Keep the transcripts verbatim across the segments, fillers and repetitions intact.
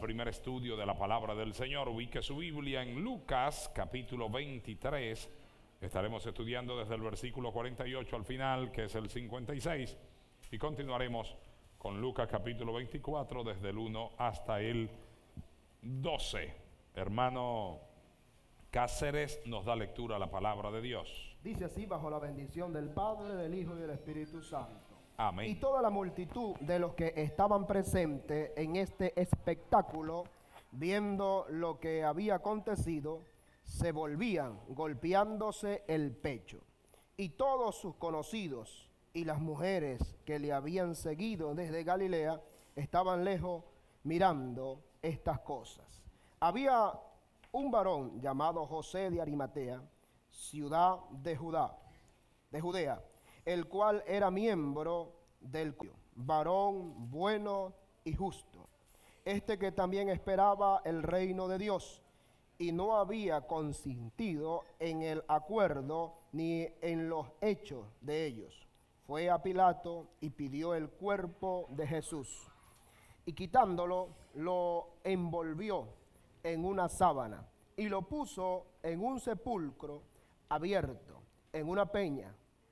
primer estudio de la palabra del Señor. Ubique su Biblia en Lucas capítulo veintitrés. Estaremos estudiando desde el versículo cuarenta y ocho al final, que es el cincuenta y seis, y continuaremos con Lucas capítulo veinticuatro desde el uno hasta el doce. Hermano Cáceres nos da lectura a la palabra de Dios. Dice así, bajo la bendición del Padre, del Hijo y del Espíritu Santo. Amén. Y toda la multitud de los que estaban presentes en este espectáculo, viendo lo que había acontecido, se volvían golpeándose el pecho. Y todos sus conocidos y las mujeres que le habían seguido desde Galilea estaban lejos mirando estas cosas. Había un varón llamado José de Arimatea, ciudad de Judá, de Judea, el cual era miembro del varón bueno y justo, este que también esperaba el reino de Dios, y no había consentido en el acuerdo ni en los hechos de ellos. Fue a Pilato y pidió el cuerpo de Jesús, y quitándolo, lo envolvió en una sábana, y lo puso en un sepulcro abierto, en una peña,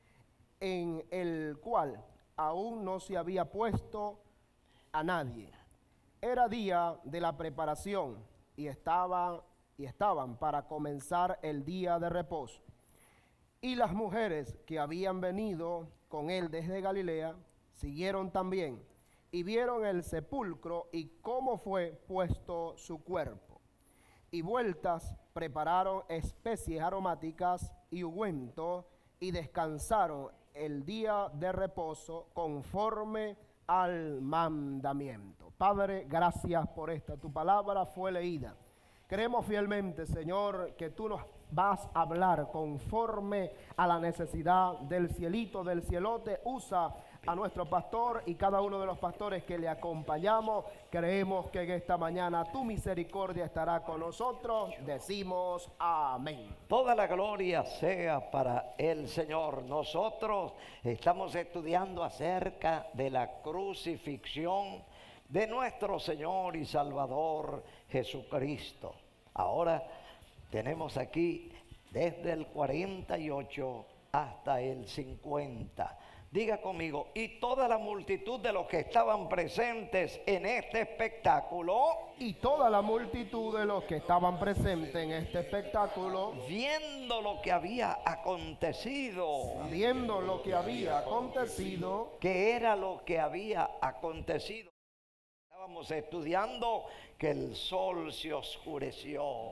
en el cual aún no se había puesto a nadie. Era día de la preparación, y estaban, y estaban para comenzar el día de reposo. Y las mujeres que habían venido con él desde Galilea siguieron también, y vieron el sepulcro y cómo fue puesto su cuerpo. Y vueltas prepararon especies aromáticas y ungüentos, y descansaron el día de reposo conforme al mandamiento. Padre, gracias por esta. Tu palabra fue leída. Creemos fielmente, Señor, que tú nos vas a hablar conforme a la necesidad del cielito, del cielote. Usa a nuestro pastor y cada uno de los pastores que le acompañamos. Creemos que en esta mañana tu misericordia estará con nosotros. Decimos amén. Toda la gloria sea para el Señor. Nosotros estamos estudiando acerca de la crucifixión de nuestro Señor y Salvador Jesucristo. Ahora tenemos aquí desde el cuarenta y ocho hasta el cincuenta. Diga conmigo, y toda la multitud de los que estaban presentes en este espectáculo, y toda la multitud de los que estaban presentes en este espectáculo, viendo lo que había acontecido, viendo lo que había acontecido, ¿qué era lo que había acontecido? Estábamos estudiando que el sol se oscureció.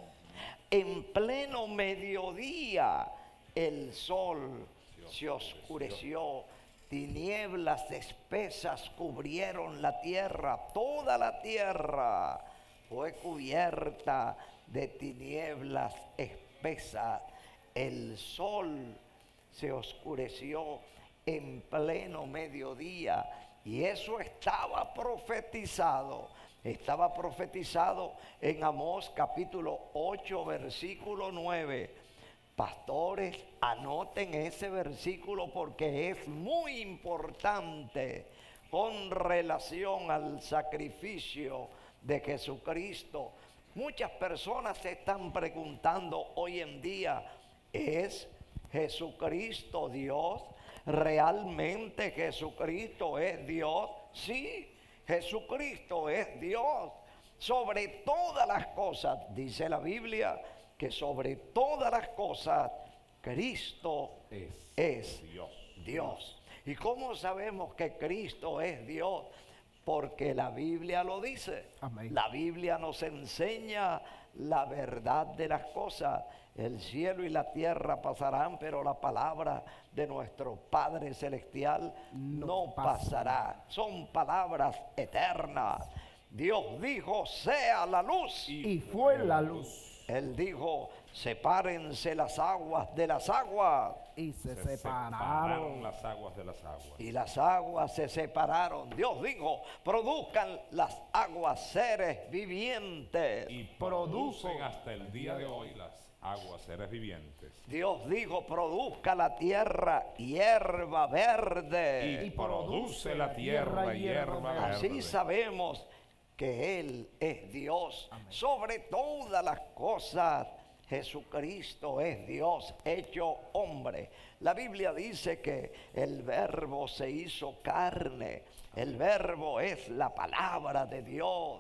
En pleno mediodía el sol se oscureció. Tinieblas espesas cubrieron la tierra. Toda la tierra fue cubierta de tinieblas espesas. El sol se oscureció en pleno mediodía. Y eso estaba profetizado. Estaba profetizado en Amós capítulo ocho, versículo nueve. Pastores, anoten ese versículo porque es muy importante con relación al sacrificio de Jesucristo. Muchas personas se están preguntando hoy en día, ¿es Jesucristo Dios? ¿Realmente Jesucristo es Dios? Sí, Jesucristo es Dios. Sobre todas las cosas, dice la Biblia, que sobre todas las cosas Cristo es, es Dios. Dios. ¿Y cómo sabemos que Cristo es Dios? Porque la Biblia lo dice. Amén. La Biblia nos enseña la verdad de las cosas. El cielo y la tierra pasarán, pero la palabra de nuestro Padre Celestial no, no pasará. Son palabras eternas. Dios dijo, sea la luz. Y fue la luz. Él dijo, sepárense las aguas de las aguas. Y se, se separaron. separaron las aguas de las aguas. Y las aguas se separaron. Dios dijo, produzcan las aguas seres vivientes. Y producen hasta el día de hoy las aguas seres vivientes. Dios dijo, produzca la tierra hierba verde. Y, y produce la tierra hierba verde. Así sabemos que Él es Dios. Amén. Sobre todas las cosas, Jesucristo es Dios hecho hombre. La Biblia dice que el Verbo se hizo carne. El Verbo es la palabra de Dios.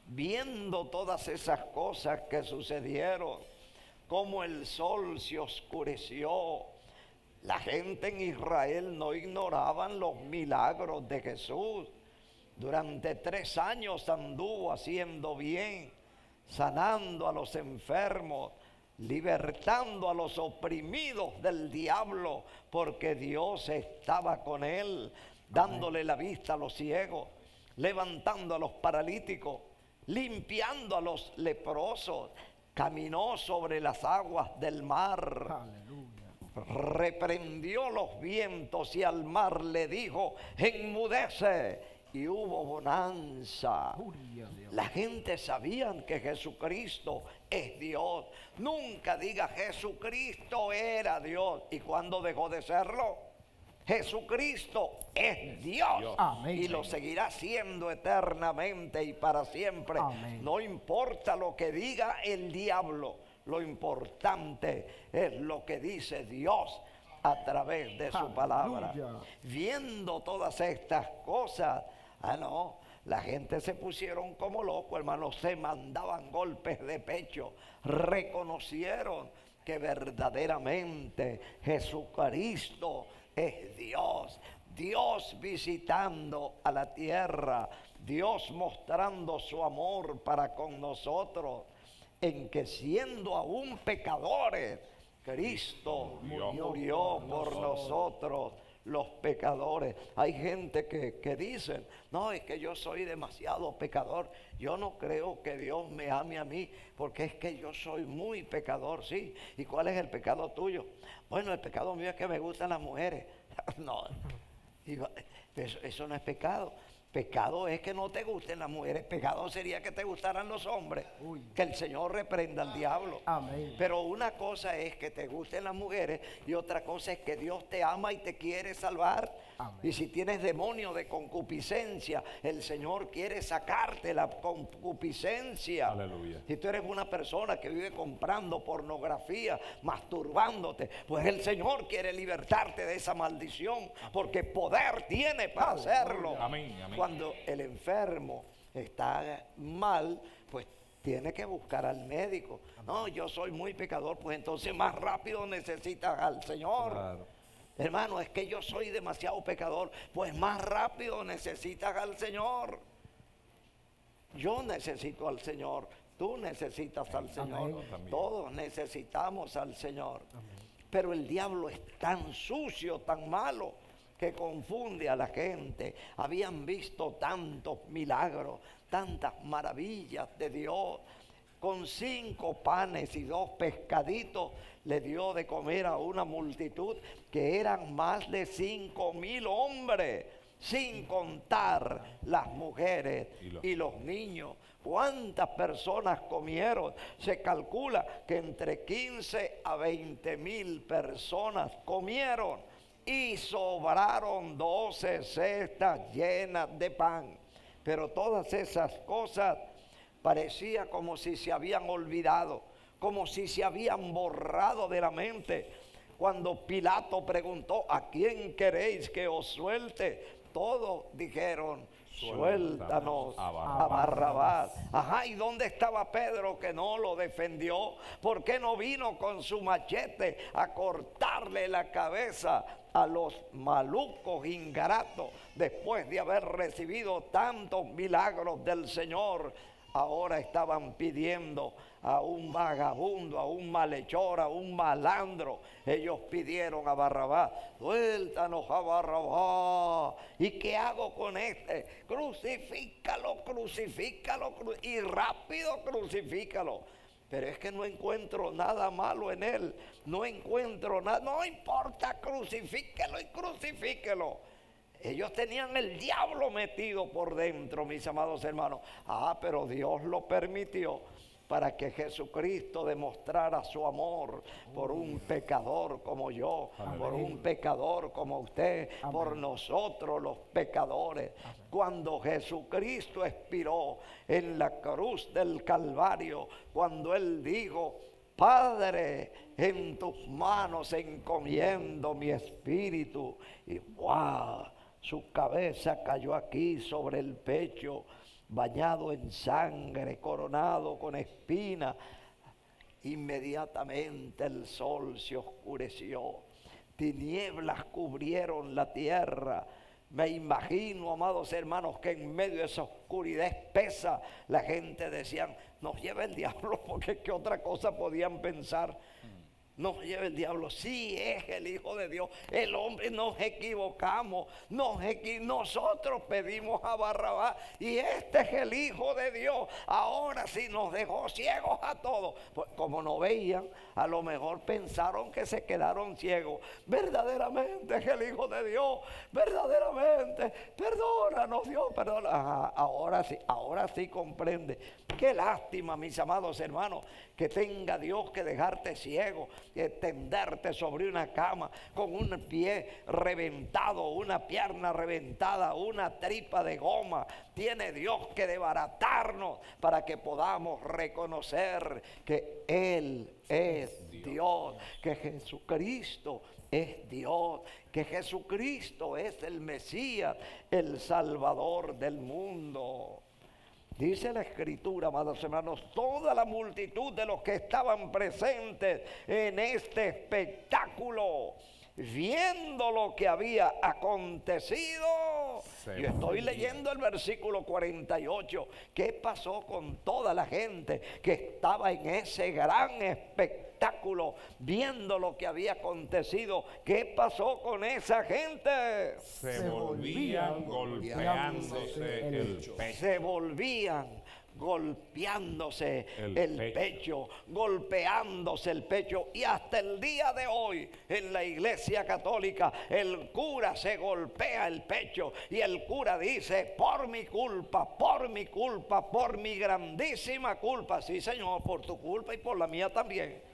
Viendo todas esas cosas que sucedieron, como el sol se oscureció, la gente en Israel no ignoraban los milagros de Jesús. Durante tres años anduvo haciendo bien, sanando a los enfermos, libertando a los oprimidos del diablo, porque Dios estaba con él, dándole la vista a los ciegos, levantando a los paralíticos, limpiando a los leprosos. Caminó sobre las aguas del mar. Aleluya. Reprendió los vientos y al mar le dijo: enmudece. Y hubo bonanza. La gente sabía que Jesucristo es Dios. Nunca diga Jesucristo era Dios. ¿Y cuándo dejó de serlo? Jesucristo es Dios. Amén. Y lo seguirá siendo eternamente y para siempre. Amén. No importa lo que diga el diablo, lo importante es lo que dice Dios a través de su palabra. Aleluya. Viendo todas estas cosas, ah no, la gente se pusieron como locos, hermanos, se mandaban golpes de pecho, reconocieron que verdaderamente Jesucristo es Dios, Dios visitando a la tierra, Dios mostrando su amor para con nosotros, en que siendo aún pecadores, Cristo murió, murió por nosotros los pecadores. Hay gente que, que dicen: no, es que yo soy demasiado pecador, yo no creo que Dios me ame a mí, porque es que yo soy muy pecador. Sí, ¿y cuál es el pecado tuyo? Bueno, el pecado mío es que me gustan las mujeres. No, eso, eso no es pecado. Pecado es que no te gusten las mujeres. Pecado sería que te gustaran los hombres. Uy. Que el Señor reprenda al diablo. Amén. Pero una cosa es que te gusten las mujeres y otra cosa es que Dios te ama y te quiere salvar. Amén. Y si tienes demonio de concupiscencia, el Señor quiere sacarte la concupiscencia. Aleluya. Si tú eres una persona que vive comprando pornografía, masturbándote, pues el Señor quiere libertarte de esa maldición, porque poder tiene para hacerlo. Amén. Amén. Cuando el enfermo está mal, pues tiene que buscar al médico. No, yo soy muy pecador, pues entonces más rápido necesitas al Señor. Claro. Hermano, es que yo soy demasiado pecador, pues más rápido necesitas al Señor. Yo necesito al Señor, tú necesitas al Señor, amén. Todos necesitamos al Señor. Amén. Pero el diablo es tan sucio, tan malo, que confunde a la gente. Habían visto tantos milagros, tantas maravillas de Dios. Con cinco panes y dos pescaditos le dio de comer a una multitud que eran más de cinco mil hombres, sin contar las mujeres y los, y los niños. ¿Cuántas personas comieron? Se calcula que entre quince a veinte mil personas comieron. Y sobraron doce cestas llenas de pan. Pero todas esas cosas parecía como si se habían olvidado, como si se habían borrado de la mente. Cuando Pilato preguntó: ¿a quién queréis que os suelte? Todos dijeron: suéltanos a Barrabás. a Barrabás. Ajá, ¿y dónde estaba Pedro que no lo defendió? ¿Por qué no vino con su machete a cortarle la cabeza a los malucos ingratos después de haber recibido tantos milagros del Señor? Ahora estaban pidiendo a un vagabundo, a un malhechor, a un malandro. Ellos pidieron a Barrabás: suéltanos a Barrabás. ¿Y qué hago con este? Crucifícalo, crucifícalo, cru y rápido crucifícalo. Pero es que no encuentro nada malo en él, no encuentro nada. No importa, crucifíquelo y crucifíquelo. Ellos tenían el diablo metido por dentro, mis amados hermanos. Ah, pero Dios lo permitió para que Jesucristo demostrara su amor por un pecador como yo, Amén. por un pecador como usted, Amén. por nosotros los pecadores. Amén. Cuando Jesucristo expiró en la cruz del Calvario, cuando Él dijo: Padre, en tus manos encomiendo mi espíritu. Y ¡wow! Su cabeza cayó aquí sobre el pecho, bañado en sangre, coronado con espinas. Inmediatamente el sol se oscureció, tinieblas cubrieron la tierra. Me imagino, amados hermanos, que en medio de esa oscuridad espesa, la gente decía: nos lleva el diablo, porque qué otra cosa podían pensar. Nos lleva el diablo. Sí, es el Hijo de Dios. El hombre, nos equivocamos. Nos equi nosotros pedimos a Barrabás y este es el Hijo de Dios. Ahora sí nos dejó ciegos a todos. Pues como no veían, a lo mejor pensaron que se quedaron ciegos. Verdaderamente es el Hijo de Dios. Verdaderamente. Perdónanos, Dios. Perdona. Ajá, ahora sí, ahora sí comprende. Qué lástima, mis amados hermanos, que tenga Dios que dejarte ciego, que tenderte sobre una cama con un pie reventado, una pierna reventada, una tripa de goma. Tiene Dios que desbaratarnos para que podamos reconocer que Él es Dios, que Jesucristo es Dios, que Jesucristo es el Mesías, el Salvador del mundo. Dice la Escritura, amados hermanos, toda la multitud de los que estaban presentes en este espectáculo, viendo lo que había acontecido. Se Yo estoy volvían. leyendo el versículo cuarenta y ocho. ¿Qué pasó con toda la gente que estaba en ese gran espectáculo, viendo lo que había acontecido? ¿Qué pasó con esa gente? Se, Se volvían volvían golpeándose el el pecho. pecho. Se volvían golpeándose el, El pecho. pecho. golpeándose el pecho. Y hasta el día de hoy en la Iglesia Católica el cura se golpea el pecho y el cura dice: por mi culpa, por mi culpa, por mi grandísima culpa. Sí, Señor, por tu culpa y por la mía también.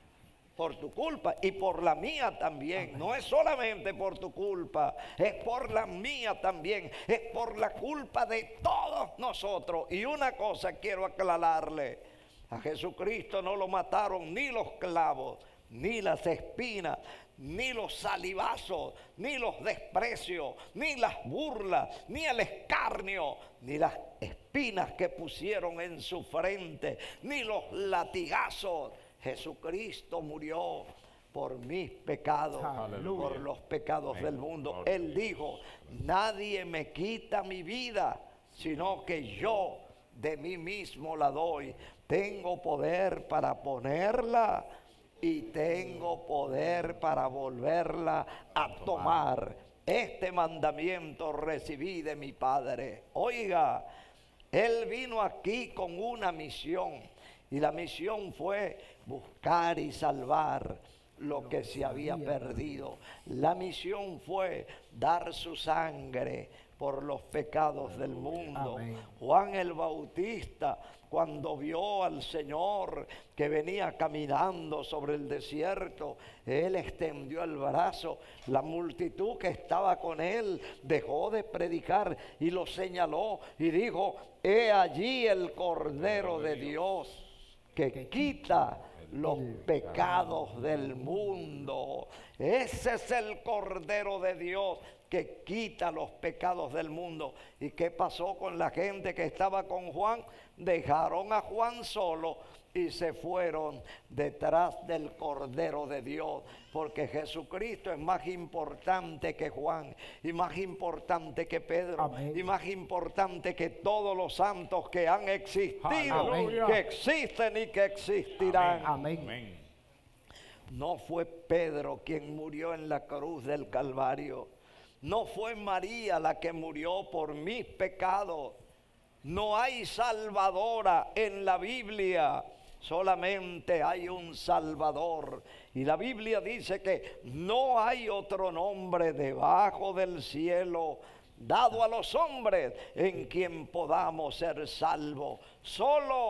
Por tu culpa y por la mía también. Amén. No es solamente por tu culpa, es por la mía también. Es por la culpa de todos nosotros. Y una cosa quiero aclararle: a Jesucristo no lo mataron ni los clavos, ni las espinas, ni los salivazos, ni los desprecios, ni las burlas, ni el escarnio, ni las espinas que pusieron en su frente, ni los latigazos. Jesucristo murió por mis pecados, Aleluya. por los pecados Amén. del mundo. Gloria a Él dijo: nadie me quita mi vida, sino que yo de mí mismo la doy. Tengo poder para ponerla y tengo poder para volverla a tomar. Este mandamiento recibí de mi Padre. Oiga, Él vino aquí con una misión. Y la misión fue buscar y salvar lo que se había perdido. La misión fue dar su sangre por los pecados del mundo. Amén. Juan el Bautista, cuando vio al Señor que venía caminando sobre el desierto, él extendió el brazo. La multitud que estaba con él dejó de predicar y lo señaló y dijo: he allí el Cordero de Dios que quita los pecados del mundo. Ese es el Cordero de Dios que quita los pecados del mundo. ¿Y qué pasó con la gente que estaba con Juan? Dejaron a Juan solo y se fueron detrás del Cordero de Dios, porque Jesucristo es más importante que Juan, y más importante que Pedro, Amén. y más importante que todos los santos que han existido, Aleluya. que existen y que existirán. Amén. Amén. No fue Pedro quien murió en la cruz del Calvario. No fue María la que murió por mis pecados. No hay salvadora en la Biblia. Solamente hay un Salvador. Y la Biblia dice que no hay otro nombre debajo del cielo dado a los hombres en quien podamos ser salvos. Solo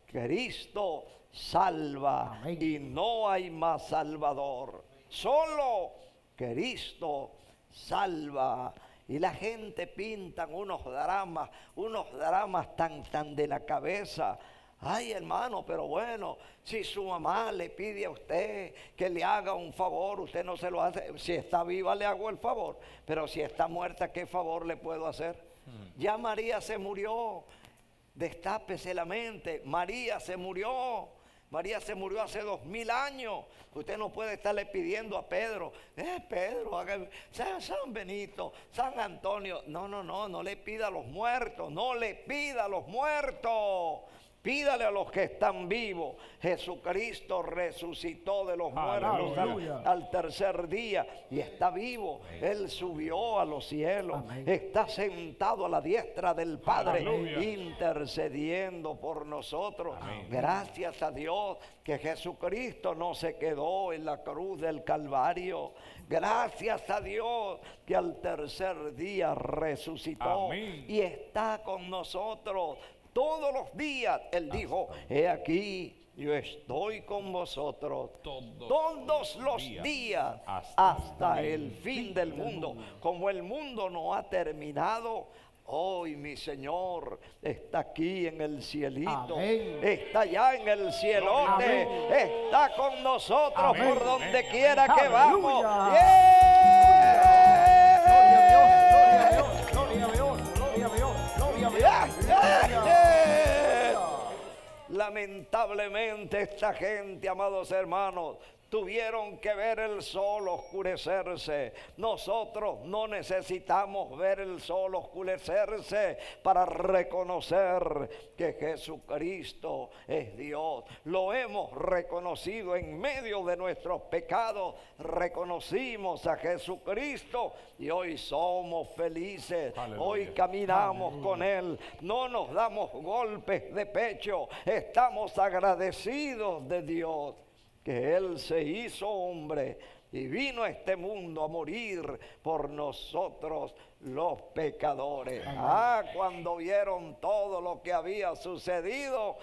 Cristo salva. Amén. Y no hay más salvador. Solo Cristo salva. Y la gente pintan unos dramas, unos dramas tan, tan de la cabeza. Ay, hermano, pero bueno, si su mamá le pide a usted que le haga un favor, usted no se lo hace. Si está viva le hago el favor, pero si está muerta, ¿qué favor le puedo hacer? Hmm. Ya María se murió. Destápese la mente. María se murió. María se murió hace dos mil años. Usted no puede estarle pidiendo a Pedro, eh, Pedro, haga, San, San Benito, San Antonio. No, no, no, no le pida a los muertos, no le pida a los muertos. Pídale a los que están vivos. Jesucristo resucitó de los muertos al, al tercer día y está vivo. Amén. Él subió a los cielos. Amén. Está sentado a la diestra del Padre, aleluya, intercediendo por nosotros. Amén. Gracias a Dios que Jesucristo no se quedó en la cruz del Calvario. Gracias a Dios que al tercer día resucitó. Amén. Y está con nosotros. Todos los días Él dijo, he aquí, yo estoy con vosotros todos, todos los días, días hasta, hasta el fin del mundo. mundo. Como el mundo no ha terminado, hoy mi Señor está aquí en el cielito. Amén. Está allá en el cielote. Amén. Está con nosotros. Amén. Por donde Amén. Quiera Amén. Que vamos. Yeah. Gloria a Dios, gloria a Dios, gloria a Dios, gloria a Dios. Yeah. Yeah. Lamentablemente esta gente, amados hermanos, tuvieron que ver el sol oscurecerse. Nosotros no necesitamos ver el sol oscurecerse para reconocer que Jesucristo es Dios. Lo hemos reconocido en medio de nuestros pecados. Reconocimos a Jesucristo y hoy somos felices. Aleluya. Hoy caminamos Aleluya. Con Él. No nos damos golpes de pecho. Estamos agradecidos de Dios que Él se hizo hombre y vino a este mundo a morir por nosotros los pecadores. Amén. Ah, cuando vieron todo lo que había sucedido,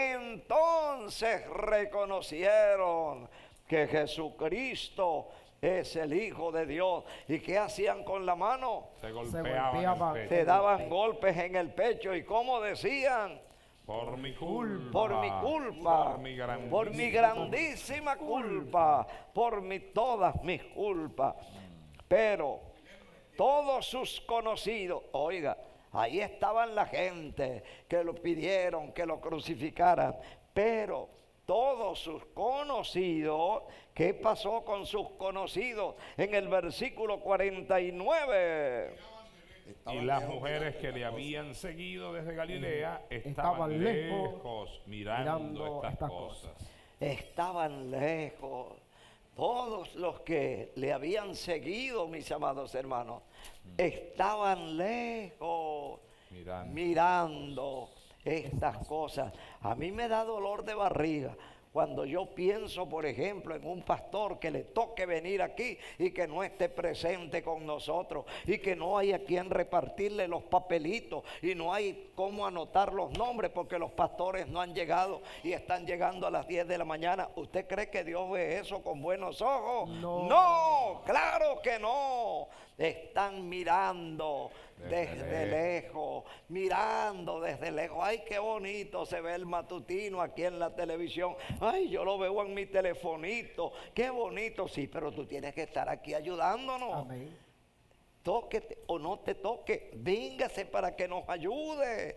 entonces reconocieron que Jesucristo es el Hijo de Dios. ¿Y qué hacían con la mano? Se golpeaban, se daban golpes en el pecho. ¿Y cómo decían? Por mi culpa, por mi culpa, por mi grandísima, por mi grandísima culpa, por mi, todas mis culpas. Pero todos sus conocidos, oiga, ahí estaban la gente que lo pidieron que lo crucificaran, pero todos sus conocidos, ¿qué pasó con sus conocidos? En el versículo cuarenta y nueve. Y las mujeres que le habían seguido desde Galilea estaban, estaban lejos, lejos mirando, mirando estas, estas cosas. cosas. Estaban lejos. Todos los que le habían seguido, mis amados hermanos, mm. estaban lejos mirando. mirando estas cosas. A mí me da dolor de barriga cuando yo pienso, por ejemplo, en un pastor que le toque venir aquí y que no esté presente con nosotros y que no hay a quien repartirle los papelitos y no hay cómo anotar los nombres porque los pastores no han llegado y están llegando a las diez de la mañana. ¿Usted cree que Dios ve eso con buenos ojos? No, no, claro que no. Están mirando desde, desde lejos, mirando desde lejos. Ay, qué bonito se ve el matutino aquí en la televisión. Ay, yo lo veo en mi telefonito. Qué bonito, sí, pero tú tienes que estar aquí ayudándonos. Amén. Tóquete o no te toque, véngase para que nos ayude.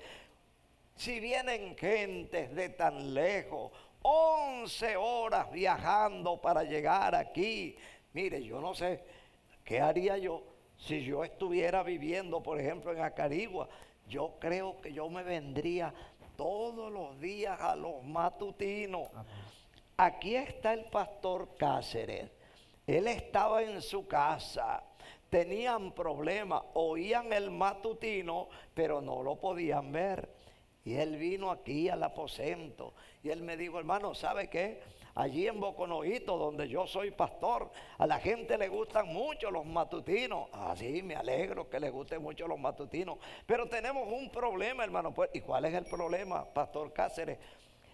Si vienen gentes de tan lejos, once horas viajando para llegar aquí. Mire, yo no sé, ¿qué haría yo? Si yo estuviera viviendo, por ejemplo, en Acarigua, yo creo que yo me vendría todos los días a los matutinos. Amén. Aquí está el pastor Cáceres. Él estaba en su casa, tenían problemas, oían el matutino, pero no lo podían ver. Y él vino aquí al aposento y él me dijo, hermano, ¿sabe qué? Allí en Boconojito, donde yo soy pastor, a la gente le gustan mucho los matutinos. Ah, sí, me alegro que les gusten mucho los matutinos. Pero tenemos un problema, hermano. Pues, ¿y cuál es el problema, pastor Cáceres?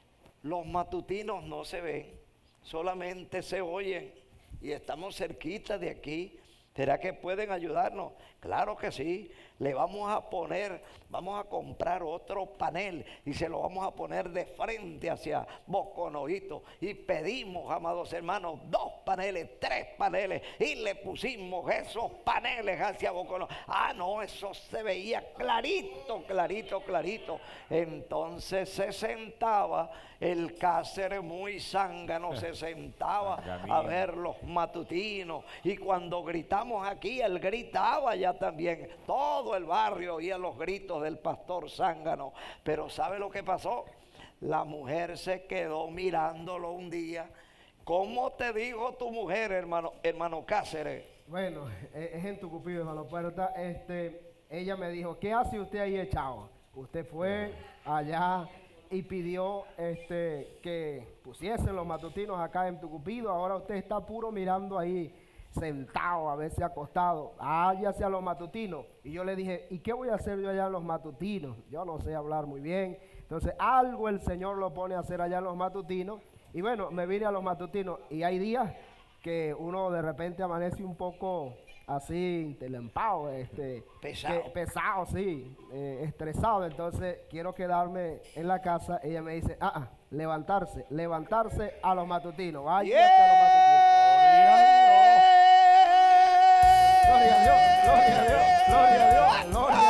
los matutinos no se ven, solamente se oyen y estamos cerquita de aquí. ¿Será que pueden ayudarnos? Claro que sí. Le vamos a poner, vamos a comprar otro panel y se lo vamos a poner de frente hacia Boconoito. Y pedimos, amados hermanos, dos paneles, tres paneles, y le pusimos esos paneles hacia Boconoito. Ah, no, eso se veía clarito, clarito, clarito. Entonces se sentaba el Cáceres muy zángano, se sentaba a ver los matutinos. Y cuando gritamos aquí, él gritaba ya también. Todo el barrio oía los gritos del pastor zángano. Pero ¿sabe lo que pasó? La mujer se quedó mirándolo un día. ¿Cómo te dijo tu mujer, hermano, hermano Cáceres? Bueno, es es en Tucupido, hermano Puerta. Este, ella me dijo, ¿qué hace usted ahí echado? Usted fue allá y pidió este, que pusiesen los matutinos acá en Tucupido. Ahora usted está puro mirando ahí, sentado, a veces acostado. Váyase a los matutinos. Y yo le dije, ¿y qué voy a hacer yo allá en los matutinos? Yo no sé hablar muy bien. Entonces, algo el Señor lo pone a hacer allá en los matutinos. Y bueno, me vine a los matutinos. Y hay días que uno de repente amanece un poco así, telempado, este, Pesado. que- pesado, sí, eh, estresado. Entonces, quiero quedarme en la casa. Ella me dice, ah, ah, levantarse, levantarse a los matutinos. Váyase a los matutinos. Gloria a Dios, gloria a Dios, gloria a Dios, gloria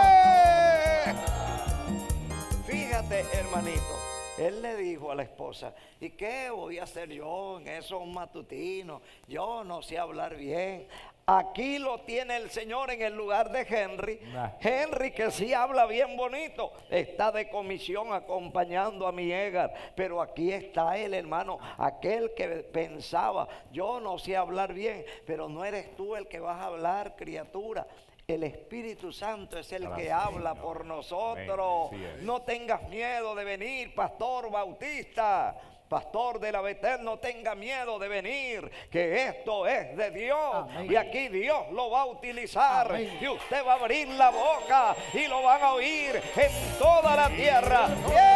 a Dios. Fíjate, hermanito, él le dijo a la esposa, ¿y qué voy a hacer yo en esos matutinos? Yo no sé hablar bien. Aquí lo tiene el Señor en el lugar de Henry. Nah. Henry, que sí habla bien bonito, está de comisión acompañando a mi Edgar. Pero aquí está él, hermano, aquel que pensaba, yo no sé hablar bien, pero no eres tú el que vas a hablar, criatura. El Espíritu Santo es el que Gracias, habla Señor. por nosotros. Amén, así es. No tengas miedo de venir, Pastor Bautista, Pastor de la Betel, no tenga miedo de venir, que esto es de Dios. Amén. Y aquí Dios lo va a utilizar. Amén. Y usted va a abrir la boca y lo van a oír en toda la tierra.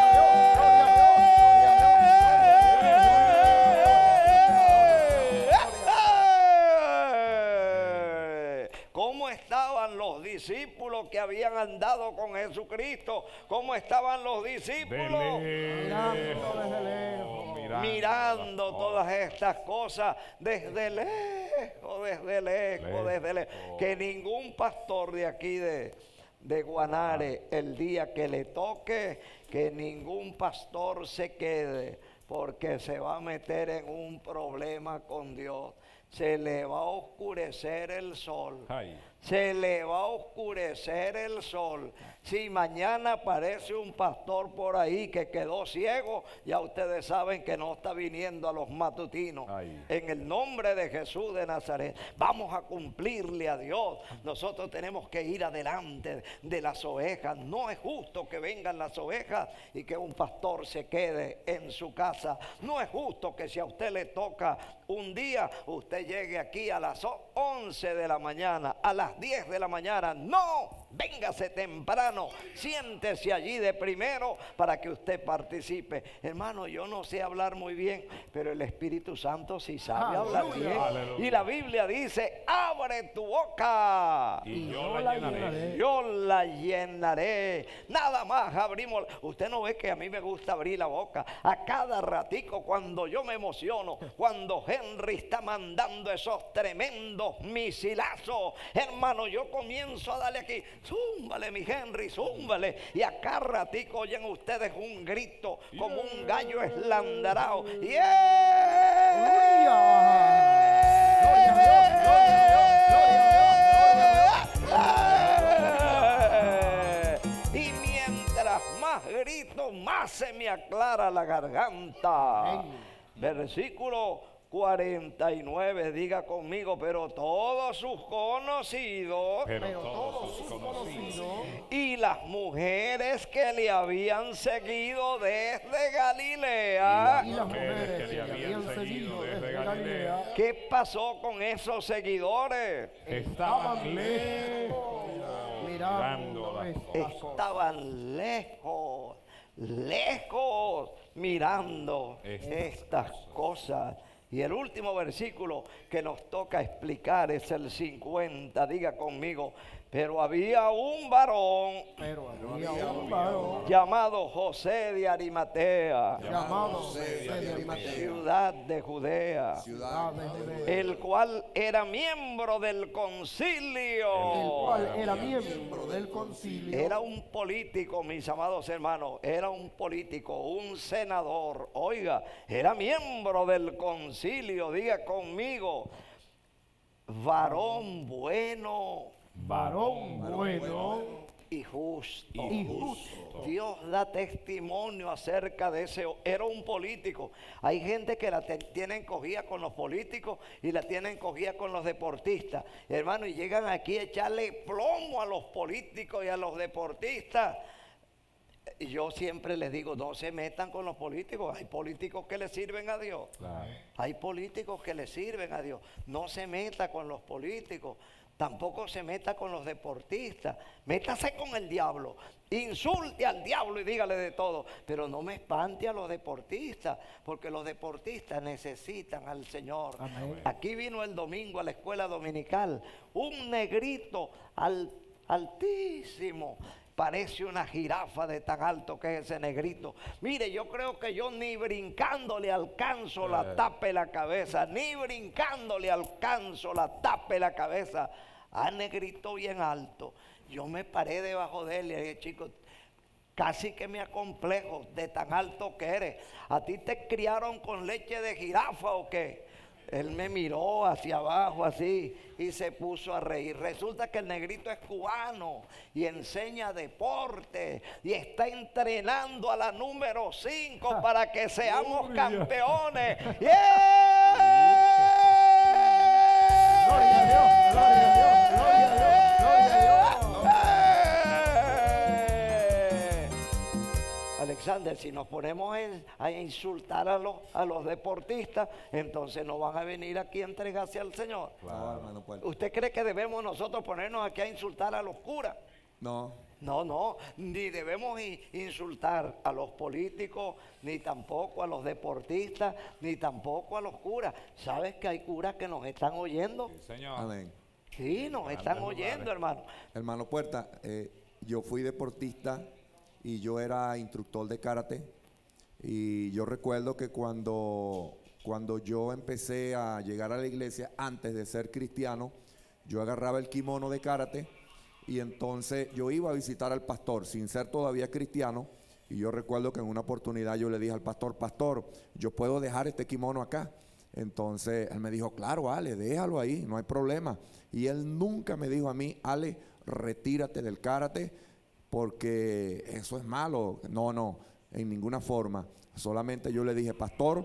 ¿Cómo estaban los discípulos que habían andado con Jesucristo? ¿Cómo estaban los De discípulos? Mirando desde lejos. mirando, Mirando las todas estas cosas desde lejos, desde lejos, Lejos. desde lejos. Que ningún pastor de aquí de, de Guanare, el día que le toque, que ningún pastor se quede, porque se va a meter en un problema con Dios. Se le va a oscurecer el sol. Ay. Se le va a oscurecer el sol. Si mañana aparece un pastor por ahí que quedó ciego, ya ustedes saben que no está viniendo a los matutinos. Ay. En el nombre de Jesús de Nazaret, vamos a cumplirle a Dios. Nosotros tenemos que ir adelante de las ovejas. No es justo que vengan las ovejas y que un pastor se quede en su casa. No es justo que si a usted le toca un día, usted llegue aquí a las once de la mañana, a las diez de la mañana. No, véngase temprano, siéntese allí de primero para que usted participe. Hermano, yo no sé hablar muy bien, pero el Espíritu Santo sí sabe Aleluya. hablar bien. Aleluya. Y la Biblia dice, abre tu boca Y yo yo la la llenaré. llenaré. yo la llenaré. Nada más abrimos. Usted no ve que a mí me gusta abrir la boca a cada ratico cuando yo me emociono, cuando Henry está mandando esos tremendos misilazos. Hermano, yo comienzo a darle aquí, zúmbale mi Henry, zúmbale. Y a cada ratico oyen ustedes un grito como un gallo eslandarao. ¡Yeah! Gloria a Dios, gloria a Dios, gloria a Dios, gloria a Dios. Y mientras más grito, más se me aclara la garganta. Amén. Versículo cuarenta y nueve, diga conmigo, pero todos sus conocidos Pero, Pero todos todos sus sus conocidos. conocidos y las mujeres que le habían seguido desde Galilea. y las mujeres que le habían seguido desde Galilea ¿Qué pasó con esos seguidores? Estaban lejos. mirando las estas cosas. cosas. Estaban lejos, lejos, mirando Estas estas cosas. Y el último versículo que nos toca explicar es el cincuenta. Diga conmigo: pero había un varón Pero había un varón llamado José de Arimatea, llamado José de Arimatea, ciudad de Judea, ciudad de Judea, el cual era miembro del concilio. el cual era miembro del concilio. Era un político, mis amados hermanos, era un político, un senador. Oiga, era miembro del concilio. Diga conmigo: varón bueno varón bueno y justo. y justo. Dios da testimonio acerca de ese. Era un político. Hay gente que la te- tienen cogida con los políticos y la tienen cogida con los deportistas, hermano, y llegan aquí a echarle plomo a los políticos y a los deportistas. Y yo siempre les digo: no se metan con los políticos. Hay políticos que le sirven a Dios. Claro. Hay políticos que le sirven a Dios. No se meta con los políticos. Tampoco se meta con los deportistas. Métase con el diablo. Insulte al diablo y dígale de todo. Pero no me espante a los deportistas, porque los deportistas necesitan al Señor. Amén. Aquí vino el domingo a la escuela dominical un negrito al- altísimo. Parece una jirafa de tan alto que es ese negrito. Mire, yo creo que yo ni brincando le alcanzo la tapa de la cabeza. Ni brincando le alcanzo la tapa de la cabeza. A negrito bien alto. Yo me paré debajo de él y le dije: chico, casi que me acomplejo de tan alto que eres. ¿A ti te criaron con leche de jirafa o qué? Él me miró hacia abajo así y se puso a reír. Resulta que el negrito es cubano y enseña deporte y está entrenando a la número cinco para que seamos campeones. ¡Yeah! Gloria a Dios, gloria a Dios, gloria a Dios, gloria a Alexander, si nos ponemos en- a insultar a los, a los deportistas, entonces no van a venir aquí a entregarse al Señor. No, hermano, pues. ¿Usted cree que debemos nosotros ponernos aquí a insultar a los curas? No, No, no, ni debemos i- insultar a los políticos, ni tampoco a los deportistas, ni tampoco a los curas. ¿Sabes que hay curas que nos están oyendo? Sí, señor. amén. Sí, nos Grandes están lugares. oyendo, hermano. Hermano Puerta, eh, yo fui deportista y yo era instructor de karate. Y yo recuerdo que cuando, cuando yo empecé a llegar a la iglesia, antes de ser cristiano, yo agarraba el kimono de karate y entonces yo iba a visitar al pastor sin ser todavía cristiano. Y yo recuerdo que en una oportunidad yo le dije al pastor: pastor, ¿yo puedo dejar este kimono acá? Entonces él me dijo: claro, Ale, déjalo ahí, no hay problema. Y él nunca me dijo a mí: Ale, retírate del karate porque eso es malo. No, no, en ninguna forma. Solamente yo le dije: pastor,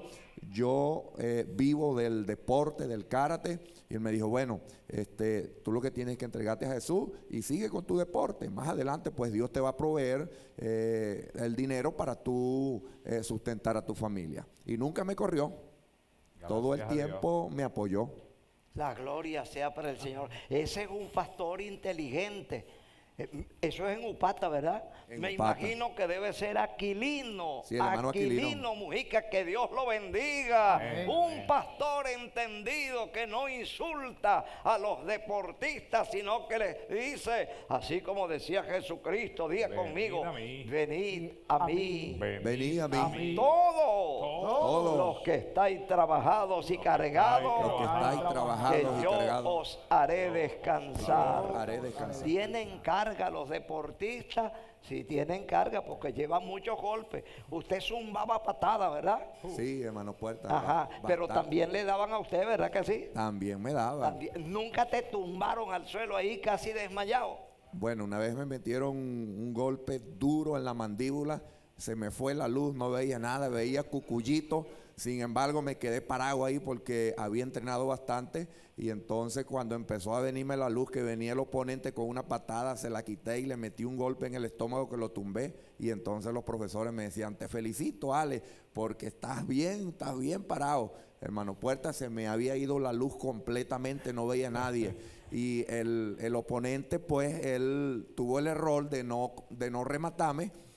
yo eh, vivo del deporte, del karate. Y él me dijo: bueno, este, tú lo que tienes es que entregarte a Jesús y sigue con tu deporte. Más adelante pues Dios te va a proveer eh, el dinero para tú eh, sustentar a tu familia. Y nunca me corrió. Todo el Gracias a Dios. tiempo me apoyó. La gloria sea para el Señor. Ese es un pastor inteligente. Eh, Eso es en Upata, ¿verdad? En Me Upata. imagino que debe ser Aquilino. Sí, el hermano Aquilino. Mujica, que Dios lo bendiga. Amén, Un amén. pastor entendido que no insulta a los deportistas, sino que les dice, así como decía Jesucristo, diga Venid conmigo: a mí. venid a mí. Vení a mí. Todos, Todos. los que estáis trabajados y cargados, Los que estáis que trabajados y yo cargados, os haré descansar. haré descansar. ¿Tienen carga los deportistas? Sí, tienen carga porque llevan muchos golpes. Usted zumbaba patada, ¿verdad? Sí, hermano Puerta. Ajá, ba- pero bastante. también le daban a usted, ¿verdad que sí? También me daba. También- Nunca te tumbaron al suelo ahí casi desmayado. Bueno, una vez me metieron un, un golpe duro en la mandíbula, se me fue la luz, no veía nada, veía cucullito. Sin embargo, me quedé parado ahí porque había entrenado bastante y entonces cuando empezó a venirme la luz, que venía el oponente con una patada, se la quité y le metí un golpe en el estómago que lo tumbé. Y entonces los profesores me decían: te felicito, Ale, porque estás bien, estás bien parado. Hermano Puerta, se me había ido la luz completamente, no veía a nadie. Y el, el oponente, pues, él tuvo el error de no, de no rematarme.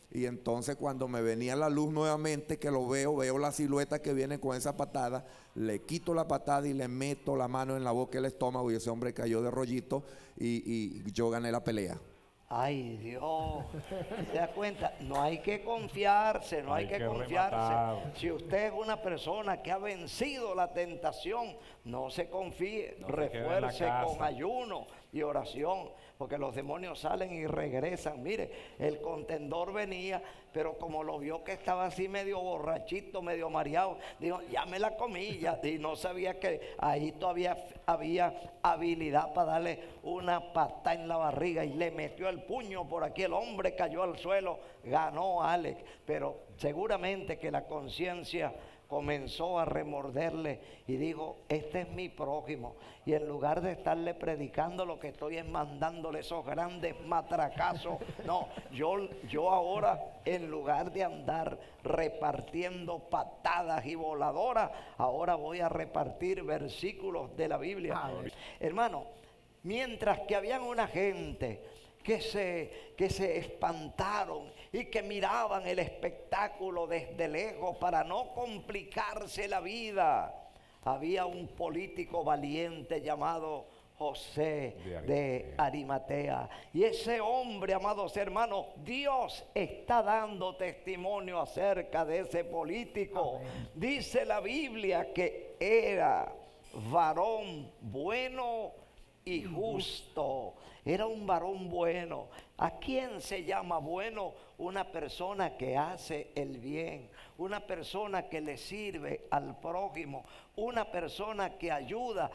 Y entonces cuando me venía la luz nuevamente, que lo veo, veo la silueta que viene con esa patada, le quito la patada y le meto la mano en la boca y el estómago, y ese hombre cayó de rollito y, y yo gané la pelea. Ay, Dios, ¿se da cuenta? No hay que confiarse, no hay, Hay que, que confiarse. rematar. Si usted es una persona que ha vencido la tentación, no se confíe, No se quede en la refuerce casa. con ayuno y oración, porque los demonios salen y regresan. Mire, el contendor venía, pero como lo vio que estaba así medio borrachito, medio mareado, dijo, ya me la comí, ya, y no sabía que ahí todavía había habilidad para darle una patada en la barriga, y le metió el puño por aquí, el hombre cayó al suelo, ganó Alex, pero seguramente que la conciencia comenzó a remorderle y dijo, este es mi prójimo, y en lugar de estarle predicando, lo que estoy es mandándole esos grandes matracazos. No, yo, yo ahora, en lugar de andar repartiendo patadas y voladoras, ahora voy a repartir versículos de la Biblia. Hermano, mientras que habían una gente que se, que se espantaron y que miraban el espectáculo desde lejos para no complicarse la vida, había un político valiente llamado José de Arimatea. Y ese hombre, amados hermanos, Dios está dando testimonio acerca de ese político. Dice la Biblia que era varón bueno y justo. Era un varón bueno. ¿A quién se llama bueno? Una persona que hace el bien, una persona que le sirve al prójimo, una persona que ayuda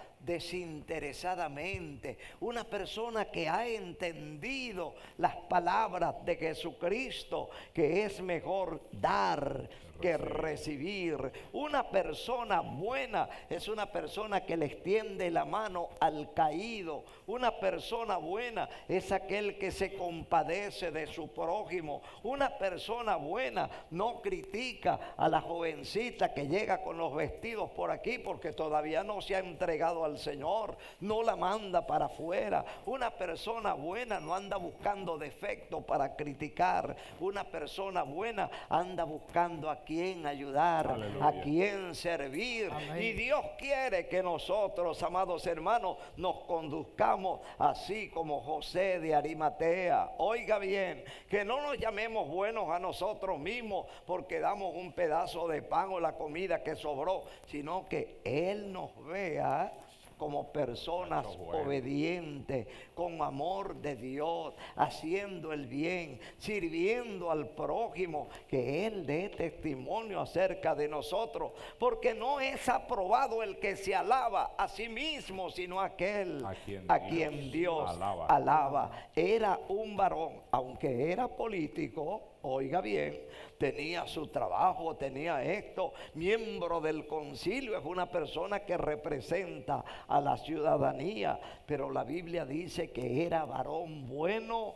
desinteresadamente, una persona que ha entendido las palabras de Jesucristo, que es mejor dar que recibir. Una persona buena es una persona que le extiende la mano al caído. Una persona buena es aquel que se compadece de su prójimo. Una persona buena no critica a la jovencita que llega con los vestidos por aquí porque todavía no se ha entregado al Señor, no la manda para afuera. Una persona buena no anda buscando defectos para criticar. Una persona buena anda buscando a quién ayudar, Aleluya. a quién servir. Amén. Y Dios quiere que nosotros, amados hermanos, nos conduzcamos así como José de Arimatea. Oiga bien, que no nos llamemos buenos a nosotros mismos porque damos un pedazo de pan o la comida que sobró, sino que Él nos vea como personas obedientes, con amor de Dios, haciendo el bien, sirviendo al prójimo, que Él dé testimonio acerca de nosotros, porque no es aprobado el que se alaba a sí mismo, sino aquel A quien a Dios quien Dios alaba. alaba. Era un varón, aunque era político, oiga bien, tenía su trabajo, tenía esto, miembro del concilio, es una persona que representa a la ciudadanía, pero la Biblia dice que era varón bueno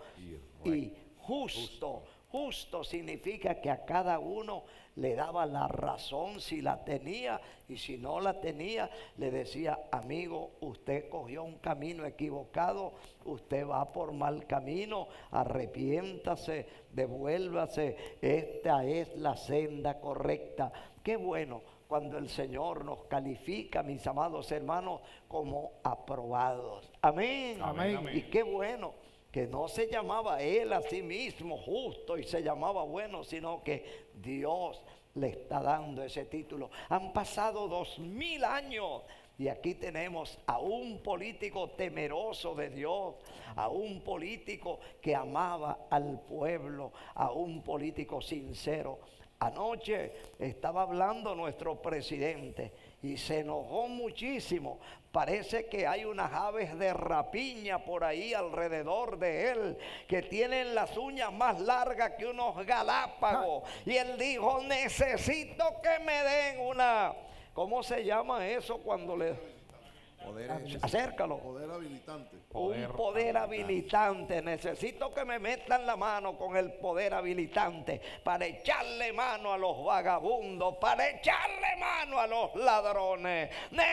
y justo. Justo significa que a cada uno le daba la razón si la tenía, y si no la tenía le decía, amigo, usted cogió un camino equivocado, usted va por mal camino, arrepiéntase, devuélvase, esta es la senda correcta. Qué bueno cuando el Señor nos califica, mis amados hermanos, como aprobados. Amén. Amén, amén. Y qué bueno que no se llamaba él a sí mismo justo y se llamaba bueno, sino que Dios le está dando ese título. Han pasado dos mil años y aquí tenemos a un político temeroso de Dios, a un político que amaba al pueblo, a un político sincero. Anoche estaba hablando nuestro presidente y se enojó muchísimo. Parece que hay unas aves de rapiña por ahí alrededor de él que tienen las uñas más largas que unos galápagos. Y él dijo, necesito que me den una, ¿cómo se llama eso cuando le... Poder es- Acércalo. Poder habilitante. Poder Un poder habilitante. habilitante. Necesito que me metan la mano con el poder habilitante para echarle mano a los vagabundos, para echarle mano a los ladrones.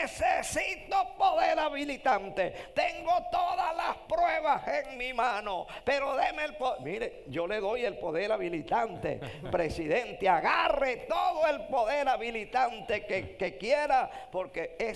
Necesito poder habilitante. Tengo todas las pruebas en mi mano, pero deme el poder. Mire, yo le doy el poder habilitante. Presidente, agarre todo el poder habilitante que, que quiera, porque es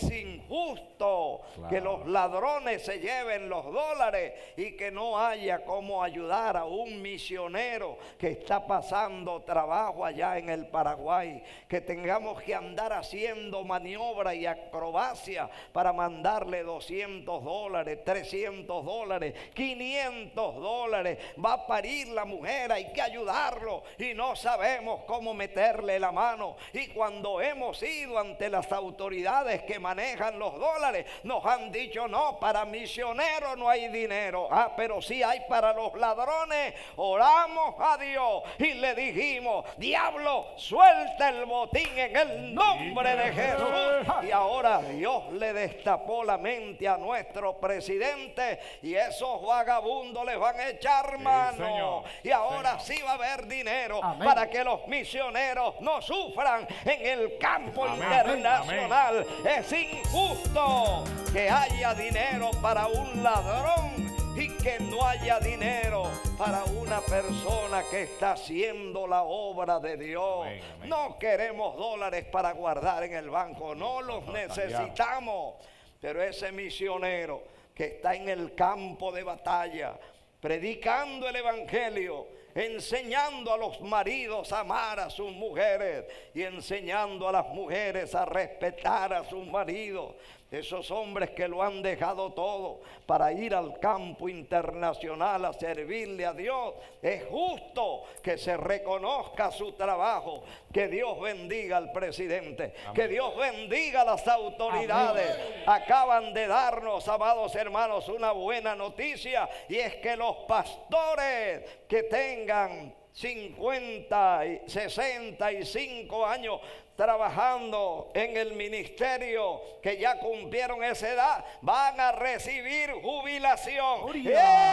injusto Claro. que los ladrones se lleven los dólares y que no haya cómo ayudar a un misionero que está pasando trabajo allá en el Paraguay, que tengamos que andar haciendo maniobra y acrobacia para mandarle doscientos dólares, trescientos dólares, quinientos dólares. Va a parir la mujer, hay que ayudarlo y no sabemos cómo meterle la mano. Y cuando hemos ido ante las autoridades que manejan los dólares, nos han dicho: no, para misioneros no hay dinero. Ah, pero sí hay para los ladrones. Oramos a Dios y le dijimos: diablo, suelta el botín en el nombre de Jesús. Y ahora Dios le destapó la mente a nuestro presidente y esos vagabundos les van a echar mano. señor. Y ahora Señor. sí va a haber dinero Amén. para que los misioneros no sufran en el campo Amén. internacional. Es injusto que haya dinero para un ladrón y que no haya dinero para una persona que está haciendo la obra de Dios. Amén, amén. No queremos dólares para guardar en el banco, no los Para necesitamos. Pero ese misionero que está en el campo de batalla, predicando el evangelio, enseñando a los maridos a amar a sus mujeres y enseñando a las mujeres a respetar a sus maridos. Esos hombres que lo han dejado todo para ir al campo internacional a servirle a Dios. Es justo que se reconozca su trabajo. Que Dios bendiga al presidente. Amén. Que Dios bendiga a las autoridades. Acaban de darnos, amados hermanos, una buena noticia, y es que los pastores que tengan cincuenta y sesenta y cinco años trabajando en el ministerio, que ya cumplieron esa edad, van a recibir jubilación. Gloria.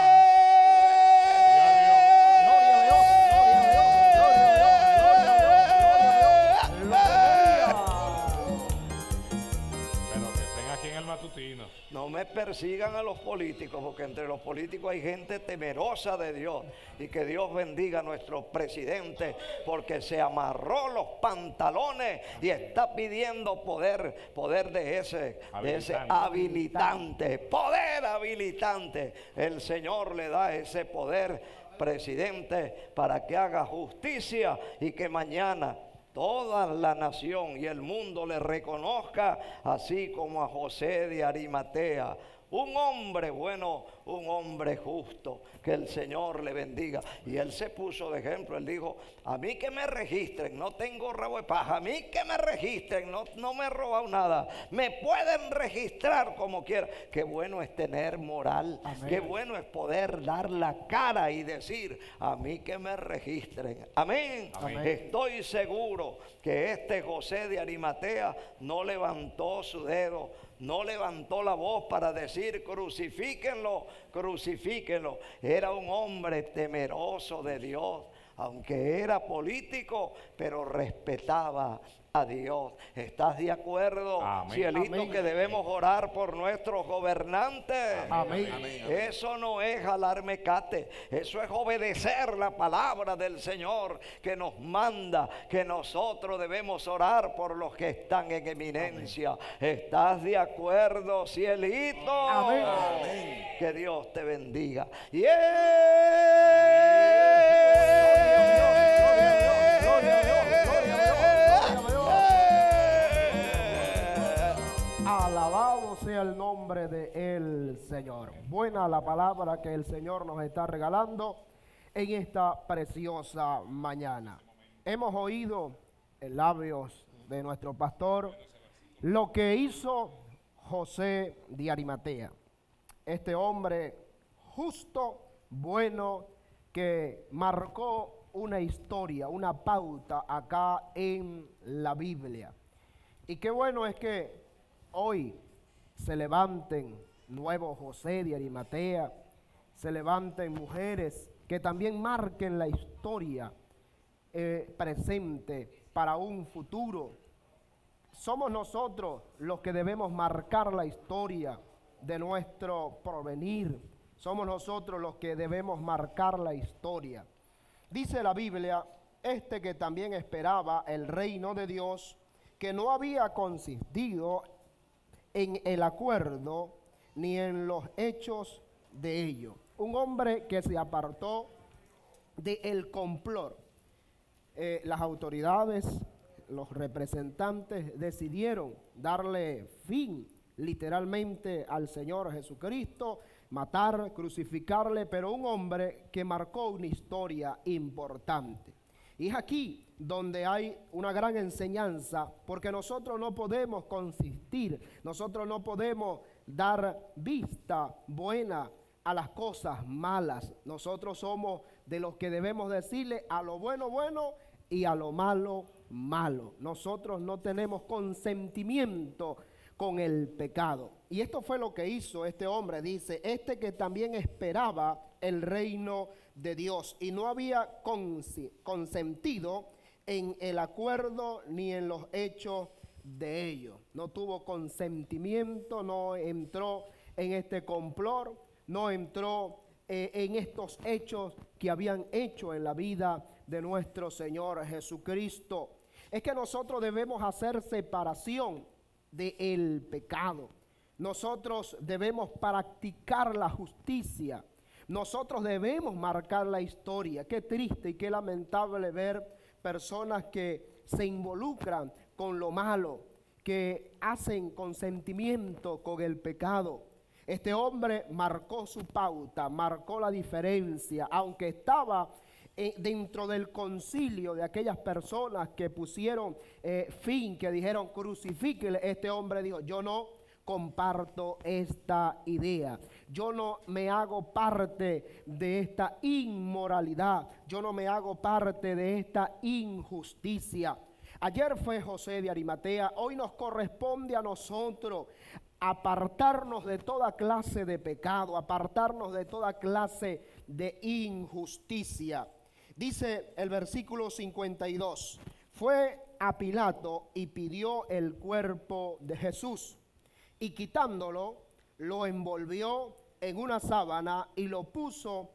¡Eh! Gloria a Dios, gloria a Dios, gloria a Dios, gloria a Dios, Pero que estén aquí en el matutino. No me persigan a los políticos, porque entre los políticos hay gente temerosa de Dios. Y que Dios bendiga a nuestro presidente, porque se amarró los pantalones y está pidiendo poder, poder de ese, de ese Habilitante. habilitante, poder habilitante. El Señor le da ese poder, presidente, para que haga justicia y que mañana toda la nación y el mundo le reconozca, así como a José de Arimatea. Un hombre bueno, un hombre justo, que el Señor le bendiga. Y él se puso de ejemplo, él dijo: a mí que me registren, no tengo rabo de paja, a mí que me registren, no, no me he robado nada, me pueden registrar como quieran. Qué bueno es tener moral, Amén. qué bueno es poder dar la cara y decir: a mí que me registren. Amén. Amén. Estoy seguro que este José de Arimatea no levantó su dedo, no levantó la voz para decir: crucifíquenlo, crucifíquenlo. Era un hombre temeroso de Dios, aunque era político, pero respetaba a Dios. ¿Estás de acuerdo, Amén. cielito, Amén. que debemos orar por nuestros gobernantes? Amén. Eso no es jalar mecate, eso es obedecer la palabra del Señor, que nos manda que nosotros debemos orar por los que están en eminencia. ¿Estás de acuerdo, cielito? Amén. Que Dios te bendiga. Alabado sea el nombre del Señor. Buena la palabra que el Señor nos está regalando en esta preciosa mañana. Hemos oído en labios de nuestro pastor lo que hizo José de Arimatea. Este hombre justo, bueno, que marcó una historia, una pauta acá en la Biblia. Y qué bueno es que hoy se levanten nuevos José de Arimatea, se levanten mujeres que también marquen la historia eh, presente para un futuro. Somos nosotros los que debemos marcar la historia de nuestro porvenir. Somos nosotros los que debemos marcar la historia. Dice la Biblia, este que también esperaba el reino de Dios, que no había consistido en el acuerdo ni en los hechos de ello. Un hombre que se apartó del complot. Eh, las autoridades, los representantes decidieron darle fin literalmente al Señor Jesucristo, matar, crucificarle, pero un hombre que marcó una historia importante. Y es aquí donde hay una gran enseñanza, porque nosotros no podemos consistir, nosotros no podemos dar vista buena a las cosas malas. Nosotros somos de los que debemos decirle a lo bueno, bueno, y a lo malo, malo. Nosotros no tenemos consentimiento con el pecado. Y esto fue lo que hizo este hombre, dice, este que también esperaba el reino de Dios y no había cons- consentido en el acuerdo ni en los hechos de ellos. No tuvo consentimiento, no entró en este complot, no entró eh, en estos hechos que habían hecho en la vida de nuestro Señor Jesucristo. Es que nosotros debemos hacer separación del pecado. Nosotros debemos practicar la justicia. Nosotros debemos marcar la historia. Qué triste y qué lamentable ver personas que se involucran con lo malo, que hacen consentimiento con el pecado. Este hombre marcó su pauta, marcó la diferencia, aunque estaba eh, dentro del concilio de aquellas personas que pusieron eh, fin, que dijeron crucifíquele. Este hombre dijo, yo no comparto esta idea, yo no me hago parte de esta inmoralidad, yo no me hago parte de esta injusticia. Ayer fue José de Arimatea, hoy nos corresponde a nosotros apartarnos de toda clase de pecado, apartarnos de toda clase de injusticia. Dice el versículo cincuenta y dos, fue a Pilato y pidió el cuerpo de Jesús, y quitándolo, lo envolvió en una sábana y lo puso,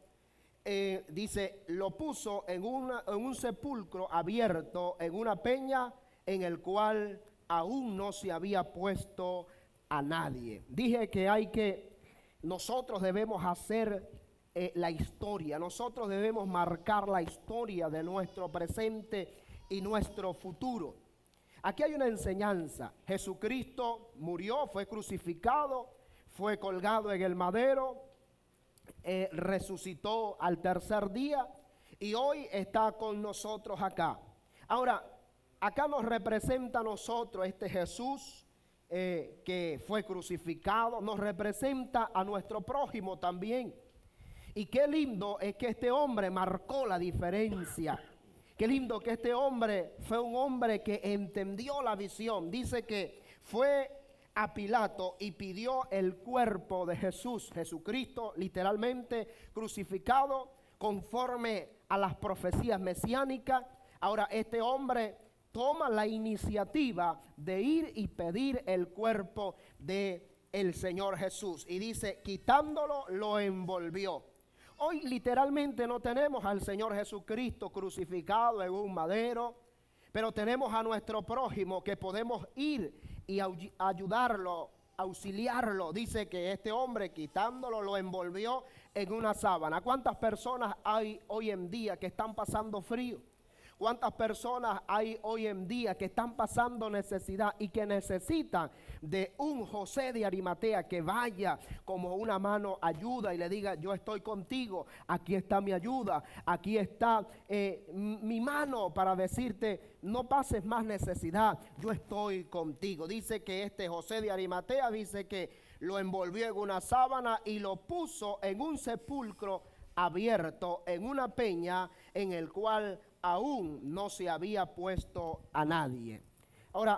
eh, dice, lo puso en, una, en un sepulcro abierto, en una peña en el cual aún no se había puesto a nadie. Dije que hay que, nosotros debemos hacer eh, la historia, nosotros debemos marcar la historia de nuestro presente y nuestro futuro. Aquí hay una enseñanza. Jesucristo murió, fue crucificado, fue colgado en el madero, eh, resucitó al tercer día y hoy está con nosotros acá. Ahora, acá nos representa a nosotros este Jesús eh, que fue crucificado, nos representa a nuestro prójimo también. Y qué lindo es que este hombre marcó la diferencia. Qué lindo que este hombre fue un hombre que entendió la visión. Dice que fue a Pilato y pidió el cuerpo de Jesús, Jesucristo, literalmente crucificado conforme a las profecías mesiánicas. Ahora este hombre toma la iniciativa de ir y pedir el cuerpo de el Señor Jesús. Y dice, quitándolo, lo envolvió. Hoy literalmente no tenemos al Señor Jesucristo crucificado en un madero, pero tenemos a nuestro prójimo que podemos ir y ayudarlo, auxiliarlo. Dice que este hombre quitándolo lo envolvió en una sábana. ¿Cuántas personas hay hoy en día que están pasando frío? ¿Cuántas personas hay hoy en día que están pasando necesidad y que necesitan de un José de Arimatea que vaya como una mano ayuda y le diga, yo estoy contigo, aquí está mi ayuda, aquí está eh, mi mano para decirte, no pases más necesidad, yo estoy contigo? Dice que este José de Arimatea dice que lo envolvió en una sábana y lo puso en un sepulcro abierto, en una peña en el cual aún no se había puesto a nadie. Ahora,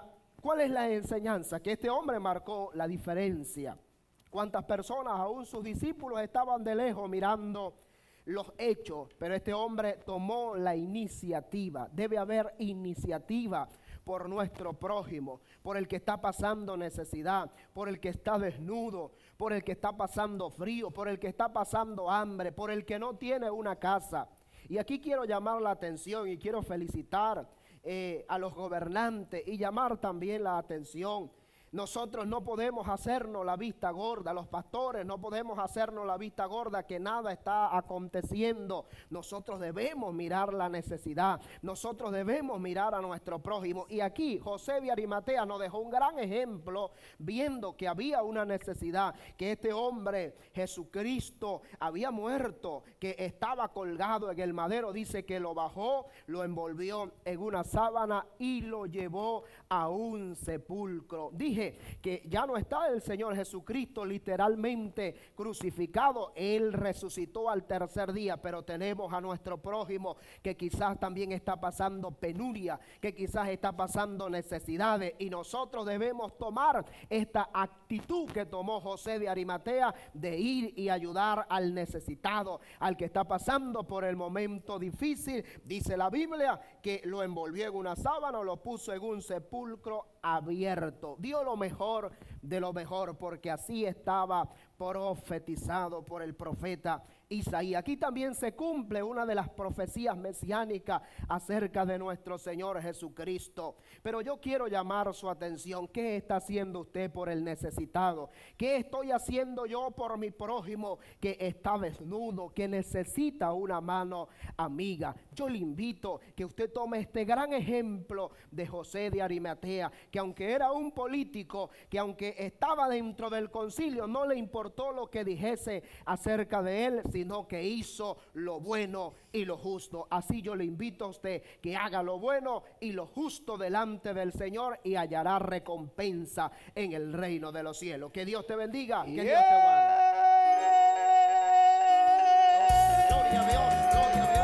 ¿Cuál es la enseñanza? Que este hombre marcó la diferencia. Cuántas personas, aún sus discípulos, estaban de lejos mirando los hechos, pero este hombre tomó la iniciativa. Debe haber iniciativa por nuestro prójimo, por el que está pasando necesidad, por el que está desnudo, por el que está pasando frío, por el que está pasando hambre, por el que no tiene una casa. Y aquí quiero llamar la atención y quiero felicitar eh, a los gobernantes y llamar también la atención. Nosotros no podemos hacernos la vista gorda, los pastores no podemos hacernos la vista gorda que nada está aconteciendo. Nosotros debemos mirar la necesidad, nosotros debemos mirar a nuestro prójimo. Y aquí José de Arimatea nos dejó un gran ejemplo, viendo que había una necesidad, que este hombre Jesucristo había muerto, que estaba colgado en el madero. Dice que lo bajó, lo envolvió en una sábana y lo llevó a un sepulcro. Dije que ya no está el Señor Jesucristo literalmente crucificado, Él resucitó al tercer día, pero tenemos a nuestro prójimo que quizás también está pasando penuria, que quizás está pasando necesidades, y nosotros debemos tomar esta actitud que tomó José de Arimatea, de ir y ayudar al necesitado, al que está pasando por el momento difícil. Dice la Biblia que lo envolvió en una sábana o lo puso en un sepulcro abierto. Dio lo mejor de lo mejor, porque así estaba profetizado por el profeta Isaías. Aquí también se cumple una de las profecías mesiánicas acerca de nuestro Señor Jesucristo. Pero yo quiero llamar su atención. ¿Qué está haciendo usted por el necesitado? ¿Qué estoy haciendo yo por mi prójimo que está desnudo, que necesita una mano amiga? Yo le invito que usted tome este gran ejemplo de José de Arimatea, que aunque era un político, que aunque estaba dentro del concilio, no le importó lo que dijese acerca de él, sino que hizo lo bueno y lo justo. Así yo le invito a usted que haga lo bueno y lo justo delante del Señor, y hallará recompensa en el reino de los cielos. Que Dios te bendiga, que Yeah. Dios te guarde. Gloria a Dios, gloria a Dios.